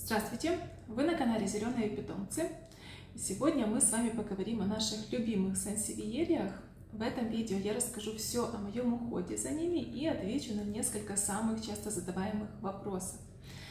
Здравствуйте! Вы на канале Зеленые питомцы. Сегодня мы с вами поговорим о наших любимых сансевиериях. В этом видео я расскажу все о моем уходе за ними и отвечу на несколько самых часто задаваемых вопросов.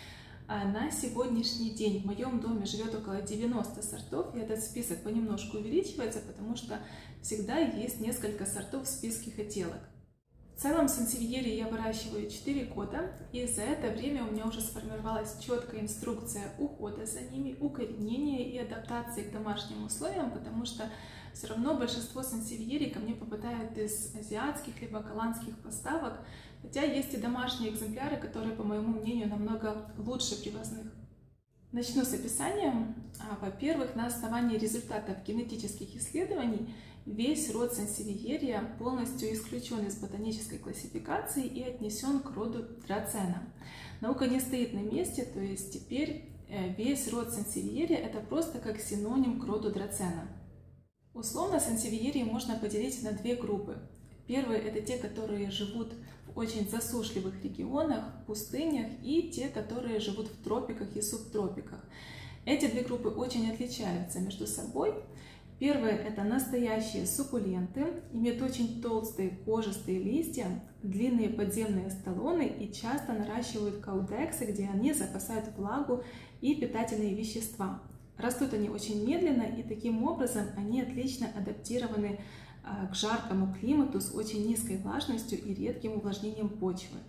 На сегодняшний день в моем доме живет около 90 сортов, и этот список понемножку увеличивается, потому что всегда есть несколько сортов в списке хотелок. В целом сансевиерии я выращиваю 4 года, и за это время у меня уже сформировалась четкая инструкция ухода за ними, укоренения и адаптации к домашним условиям, потому что все равно большинство сансевиерий ко мне попадают из азиатских либо голландских поставок, хотя есть и домашние экземпляры, которые, по моему мнению, намного лучше привозных. Начну с описания. Во-первых, на основании результатов генетических исследований весь род сансевиерия полностью исключен из ботанической классификации и отнесен к роду драцена. Наука не стоит на месте, то есть теперь весь род сансевиерия это просто как синоним к роду драцена. Условно сансевиерии можно поделить на две группы. Первые это те, которые живут в очень засушливых регионах, пустынях, и те, которые живут в тропиках и субтропиках. Эти две группы очень отличаются между собой. Первые – это настоящие суккуленты, имеют очень толстые кожистые листья, длинные подземные столоны и часто наращивают каудексы, где они запасают влагу и питательные вещества. Растут они очень медленно, и таким образом они отлично адаптированы к жаркому климату с очень низкой влажностью и редким увлажнением почвы.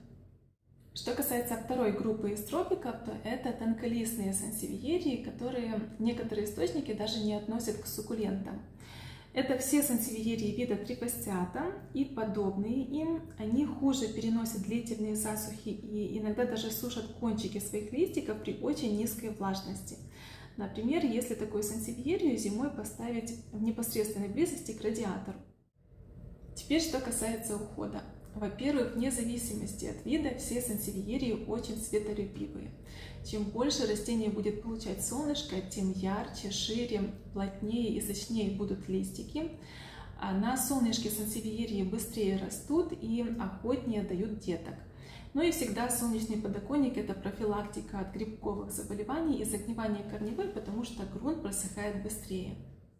Что касается второй группы из тропиков, то это тонколистные сансевиерии, которые некоторые источники даже не относят к суккулентам. Это все сансевиерии вида трифасциата и подобные им. Они хуже переносят длительные засухи и иногда даже сушат кончики своих листиков при очень низкой влажности. Например, если такую сансевиерию зимой поставить в непосредственной близости к радиатору. Теперь, что касается ухода. Во-первых, вне зависимости от вида, все сансевиерии очень светолюбивые. Чем больше растение будет получать солнышко, тем ярче, шире, плотнее и сочнее будут листики. А на солнышке сансевиерии быстрее растут и охотнее дают деток. Ну и всегда солнечный подоконник – это профилактика от грибковых заболеваний и загнивания корневой, потому что грунт просыхает быстрее.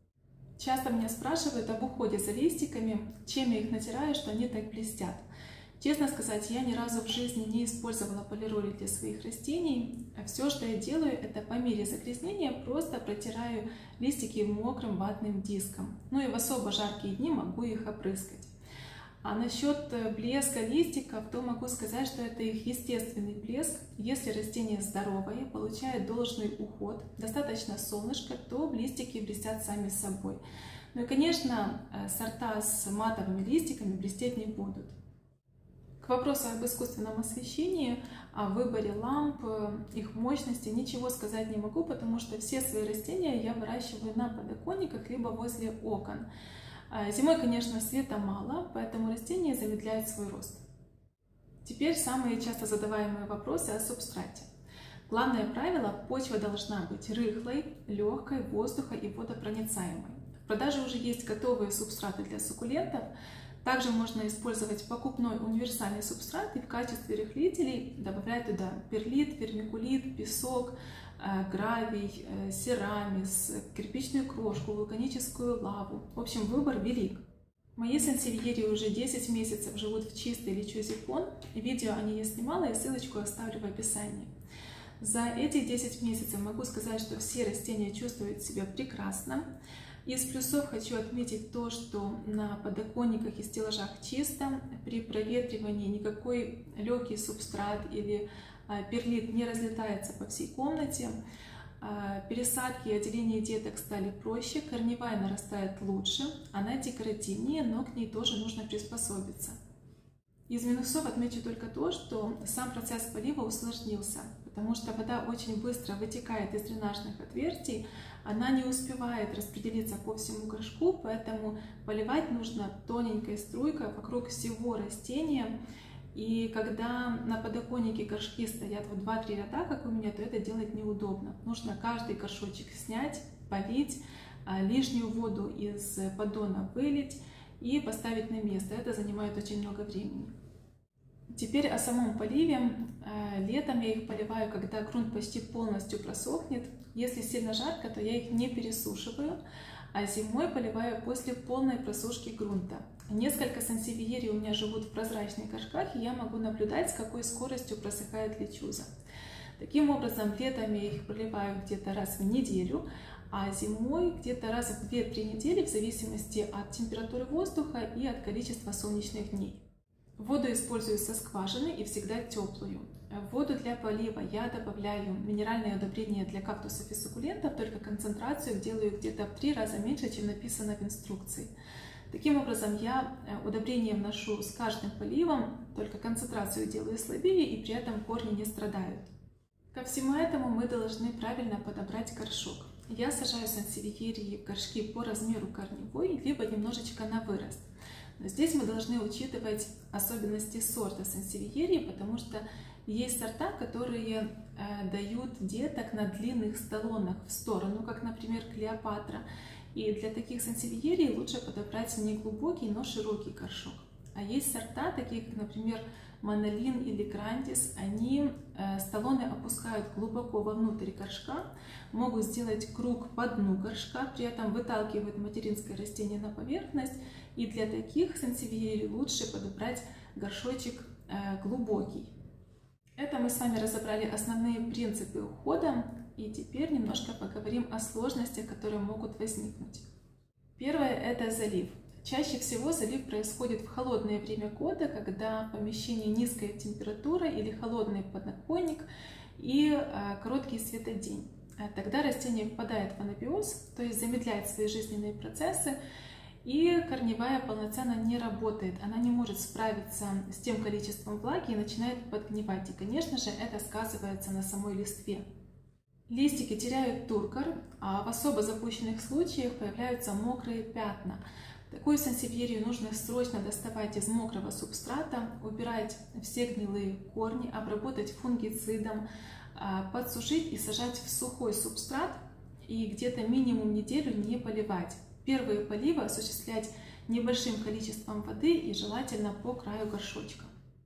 Часто меня спрашивают об уходе за листиками, чем я их натираю, что они так блестят. Честно сказать, я ни разу в жизни не использовала полироль для своих растений. Все, что я делаю, это по мере загрязнения просто протираю листики мокрым ватным диском. Ну и в особо жаркие дни могу их опрыскать. А насчет блеска листиков, то могу сказать, что это их естественный блеск. Если растение здоровое, получает должный уход, достаточно солнышка, то листики блестят сами собой. Ну и, конечно, сорта с матовыми листиками блестеть не будут. К вопросу об искусственном освещении, о выборе ламп, их мощности ничего сказать не могу, потому что все свои растения я выращиваю на подоконниках либо возле окон. Зимой, конечно, света мало, поэтому растения замедляют свой рост. Теперь самые часто задаваемые вопросы о субстрате. Главное правило – почва должна быть рыхлой, легкой, воздуха и водопроницаемой. В продаже уже есть готовые субстраты для суккулентов. Также можно использовать покупной универсальный субстрат и в качестве рыхлителей добавлять туда перлит, вермикулит, песок, гравий, серамис, кирпичную крошку, вулканическую лаву. В общем, выбор велик. Мои сансевиерии уже 10 месяцев живут в чистой личозипон. Видео о ней я снимала, и ссылочку оставлю в описании. За эти 10 месяцев могу сказать, что все растения чувствуют себя прекрасно. Из плюсов хочу отметить то, что на подоконниках и стеллажах чисто. При проветривании никакой легкий субстрат или перлит не разлетается по всей комнате. Пересадки и отделение деток стали проще, корневая нарастает лучше, она декоративнее, но к ней тоже нужно приспособиться. Из минусов отмечу только то, что сам процесс полива усложнился, потому что вода очень быстро вытекает из дренажных отверстий, она не успевает распределиться по всему горшку, поэтому поливать нужно тоненькой струйкой вокруг всего растения. И когда на подоконнике горшки стоят в 2-3 ряда, как у меня, то это делать неудобно. Нужно каждый горшочек снять, полить, лишнюю воду из поддона вылить и поставить на место. Это занимает очень много времени. Теперь о самом поливе. Летом я их поливаю, когда грунт почти полностью просохнет. Если сильно жарко, то я их не пересушиваю, а зимой поливаю после полной просушки грунта. Несколько сансевиерий у меня живут в прозрачных горшках, и я могу наблюдать, с какой скоростью просыхает лечуза. Таким образом, летом я их проливаю где-то раз в неделю, а зимой где-то раз в 2-3 недели, в зависимости от температуры воздуха и от количества солнечных дней. Воду использую со скважины и всегда теплую. В воду для полива я добавляю минеральные удобрения для кактусов и суккулентов, только концентрацию делаю где-то в 3 раза меньше, чем написано в инструкции. Таким образом, я удобрения вношу с каждым поливом, только концентрацию делаю слабее, и при этом корни не страдают. Ко всему этому мы должны правильно подобрать горшок. Я сажаю сансевиерии в горшки по размеру корневой, либо немножечко на вырост. Но здесь мы должны учитывать особенности сорта сансевиерии, потому что есть сорта, которые дают деток на длинных столонах в сторону, как, например, Клеопатра. И для таких сансевиерий лучше подобрать не глубокий, но широкий горшок. А есть сорта, такие как, например, Манолин или Грандис, они столоны опускают глубоко вовнутрь горшка, могут сделать круг по дну горшка, при этом выталкивают материнское растение на поверхность. И для таких сансевиерий лучше подобрать горшочек глубокий. Это мы с вами разобрали основные принципы ухода, и теперь немножко поговорим о сложностях, которые могут возникнуть. Первое – это залив. Чаще всего залив происходит в холодное время года, когда в помещении низкая температура или холодный подоконник и короткий светодень. Тогда растение впадает в анабиоз, то есть замедляет свои жизненные процессы, и корневая полноценно не работает. Она не может справиться с тем количеством влаги и начинает подгнивать. И, конечно же, это сказывается на самой листве. Листики теряют тургор, а в особо запущенных случаях появляются мокрые пятна. Такую сансевиерию нужно срочно доставать из мокрого субстрата, убирать все гнилые корни, обработать фунгицидом, подсушить и сажать в сухой субстрат и где-то минимум неделю не поливать. Первые поливы осуществлять небольшим количеством воды и желательно по краю горшочка.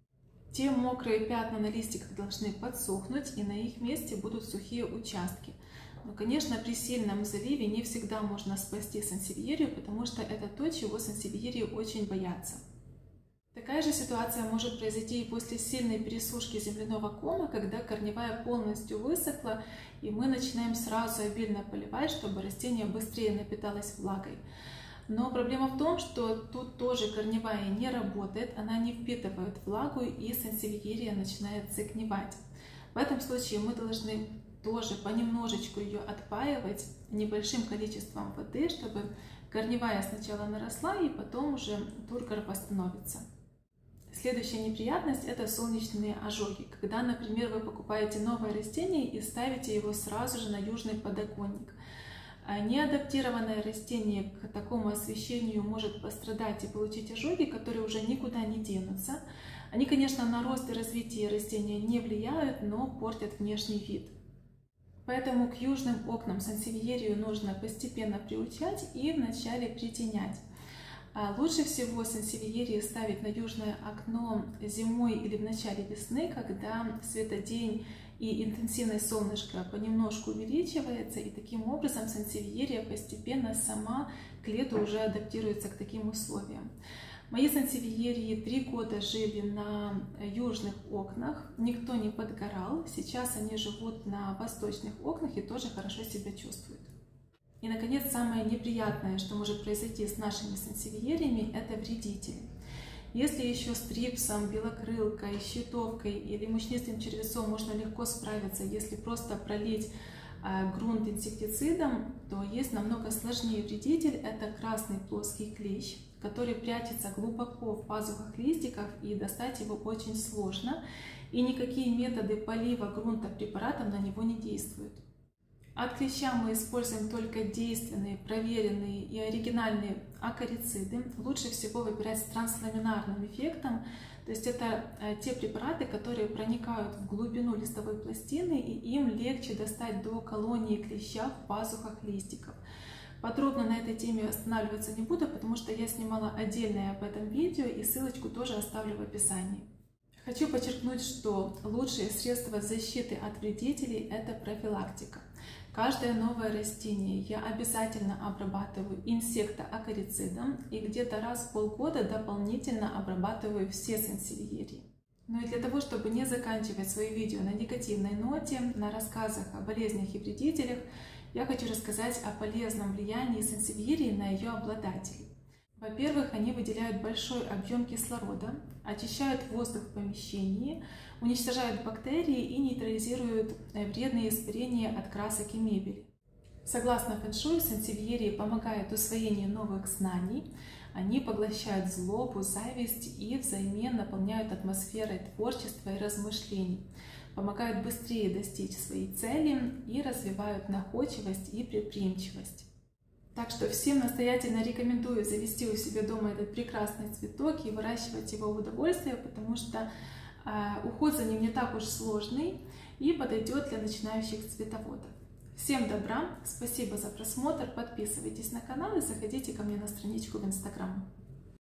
Те мокрые пятна на листиках должны подсохнуть, и на их месте будут сухие участки. Но, конечно, при сильном заливе не всегда можно спасти сансевиерию, потому что это то, чего сансевиерии очень боятся. Такая же ситуация может произойти и после сильной пересушки земляного кома, когда корневая полностью высохла, и мы начинаем сразу обильно поливать, чтобы растение быстрее напиталось влагой. Но проблема в том, что тут тоже корневая не работает, она не впитывает влагу, и сансевиерия начинает загнивать. В этом случае мы должны тоже понемножечку ее отпаивать небольшим количеством воды, чтобы корневая сначала наросла, и потом уже тургор восстановится. Следующая неприятность – это солнечные ожоги. Когда, например, вы покупаете новое растение и ставите его сразу же на южный подоконник. Неадаптированное растение к такому освещению может пострадать и получить ожоги, которые уже никуда не денутся. Они, конечно, на рост и развитие растения не влияют, но портят внешний вид. Поэтому к южным окнам сансевиерию нужно постепенно приучать и вначале притенять. Лучше всего сансевиерии ставить на южное окно зимой или в начале весны, когда светодень и интенсивность солнышка понемножку увеличивается, и таким образом сансевиерия постепенно сама к лету уже адаптируется к таким условиям. Мои сансевиерии 3 года жили на южных окнах, никто не подгорал, сейчас они живут на восточных окнах и тоже хорошо себя чувствуют. И, наконец, самое неприятное, что может произойти с нашими сансевиериями, это вредители. Если еще с трипсом, белокрылкой, щитовкой или мучнистым червецом можно легко справиться, если просто пролить грунт инсектицидом, то есть намного сложнее вредитель – это красный плоский клещ, который прячется глубоко в пазухах листиков, и достать его очень сложно, и никакие методы полива грунта препаратом на него не действуют. От клеща мы используем только действенные, проверенные и оригинальные акарициды. Лучше всего выбирать с трансламинарным эффектом, то есть это те препараты, которые проникают в глубину листовой пластины, и им легче достать до колонии клеща в пазухах листиков. Подробно на этой теме останавливаться не буду, потому что я снимала отдельное об этом видео, и ссылочку тоже оставлю в описании. Хочу подчеркнуть, что лучшее средство защиты от вредителей – это профилактика. Каждое новое растение я обязательно обрабатываю инсектоакарицидом и где-то раз в полгода дополнительно обрабатываю все сансевиерии. Ну и для того, чтобы не заканчивать свои видео на негативной ноте, на рассказах о болезнях и вредителях, я хочу рассказать о полезном влиянии сансевиерии на ее обладателей. Во-первых, они выделяют большой объем кислорода, очищают воздух в помещении, уничтожают бактерии и нейтрализируют вредные испарения от красок и мебели. Согласно фэн-шуй, сансевиерии помогают усвоению новых знаний, они поглощают злобу, зависть и взамен наполняют атмосферой творчества и размышлений, помогают быстрее достичь своей цели и развивают находчивость и предприимчивость. Так что всем настоятельно рекомендую завести у себя дома этот прекрасный цветок и выращивать его в удовольствие, потому что уход за ним не так уж сложный и подойдет для начинающих цветоводов. Всем добра, спасибо за просмотр, подписывайтесь на канал и заходите ко мне на страничку в Instagram.